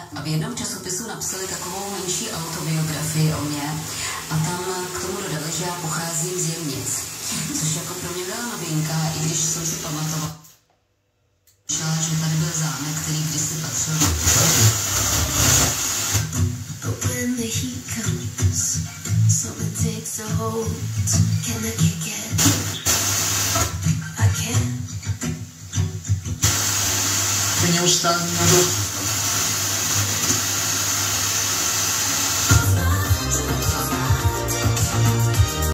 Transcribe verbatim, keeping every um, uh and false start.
A v jednom časopisu napsali takovou menší autobiografii o mě a tam k tomu dodali, že já pocházím z Jemnic, což jako pro mě byla novinka, i když jsem si pamatovala, že tady byl zámek, který kdysi patřil. But when the heat comes, something takes a hold. Can I kick it? I can't. Neustále